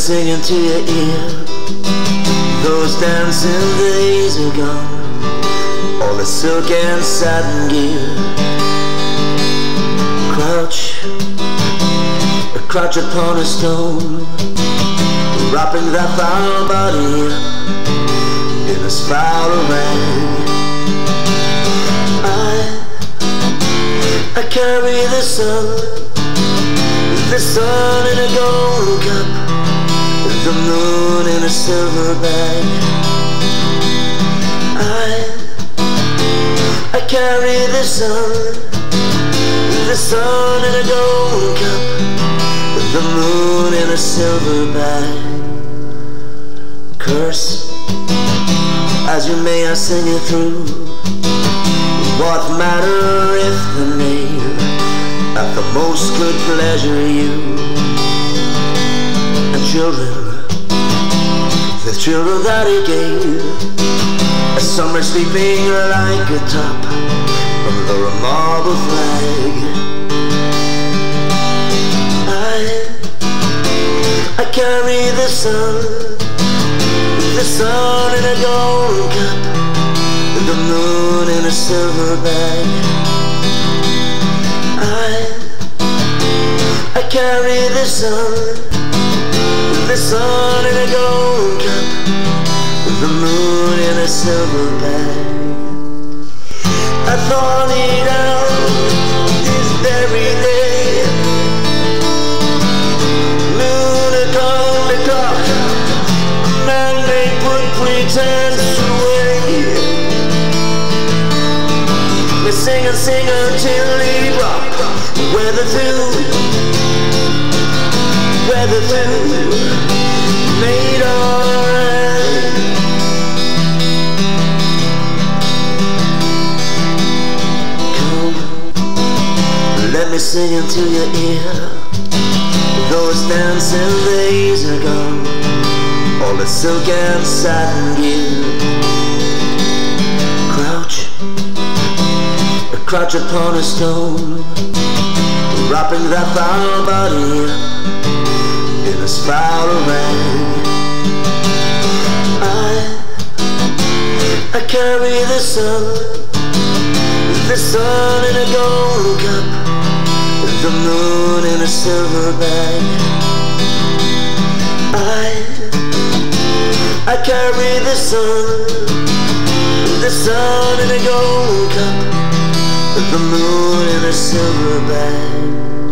singing to your ear. Those dancing days are gone, all the silk and satin gear. Crouch upon a stone, wrapping that foul body in a spiral rag. I carry the sun in a gold cup, the moon in a silver bag. I carry the sun in a gold cup, the moon in a silver bag. Curse as you may, I sing it through. What matter if the name at the most could pleasure you? And children, the children that he gave, a summer sleeping like a top under a marble flag. I carry the sun in a gold cup, the moon in a silver bag. I carry the sun in a gold cup, the moon in a silver bag. I thought it out this very day. Moon upon the clock, man may put pretense away. We sing and sing until he drop. Weather through, made alright. Come, let me sing into your ear. Those dancing days are gone, all the silk and satin gear. Crouch upon a stone, wrapping that foul body in a spiral rag. I carry the sun in a gold cup, the moon in a silver bag. I carry the sun in a gold cup, the moon in a silver bag.